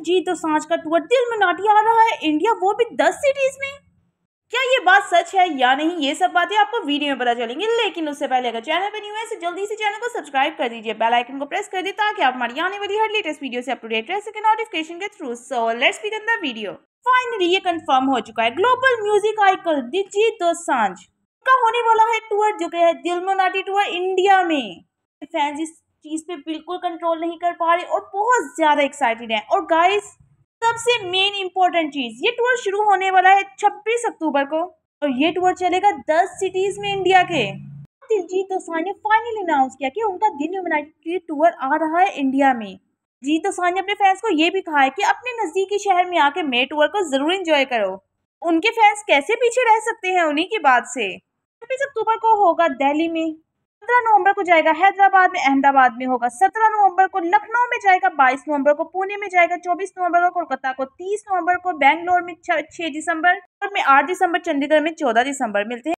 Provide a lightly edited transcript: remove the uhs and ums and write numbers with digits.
दिलजीत दोसांझ का टूर दिलमिनाटी आ रहा है इंडिया, वो भी 10 सिटीज में। क्या ये बात सच है या नहीं, ये सब बातें आपको वीडियो में पता चलेंगी, लेकिन उससे पहले अगर चैनल पर न्यू है तो जल्दी से चैनल को सब्सक्राइब कर दीजिए, बेल आइकन को प्रेस कर दीजिए ताकि आप हमारी आने वाली हर लेटेस्ट वीडियो से अप टू डेट रह सके नोटिफिकेशन के through. So let's begin the video. Finally ये कंफर्म हो चुका है, global music icon Diljit Dosanjh का होने वाला है टूर, जो कि है दिलमिनाटी टूर इंडिया में। फैंस इस चीज पे बिल्कुल कंट्रोल नहीं कर पा रहे और बहुत ज्यादा एक्साइटेड हैं। और गाइस, सबसे मेन इंपॉर्टेंट चीज, ये टूर शुरू होने वाला है 26 अक्टूबर को और ये टूर चलेगा 10 सिटीज में इंडिया के। दिलजीत दोसांझ ने फाइनली अनाउंस किया कि उनका दिलमिनाटी टूर आ रहा है इंडिया में। दिलजीत दोसांझ ने अपने फैंस को ये भी कहा है कि अपने नजदीकी शहर में आके मेरे टूर को जरूर एंजॉय करो। उनके फैंस कैसे पीछे रह सकते हैं उन्हीं की बात से। 26 अक्टूबर को होगा दिल्ली में, 15 नवंबर को जाएगा हैदराबाद में, अहमदाबाद में होगा 17 नवंबर को, लखनऊ में जाएगा 22 नवंबर को, पुणे में जाएगा 24 नवंबर को, कोलकाता को 30 नवंबर को, बेंगलोर में 6 दिसंबर और में 8 दिसंबर, चंडीगढ़ में 14 दिसंबर। मिलते हैं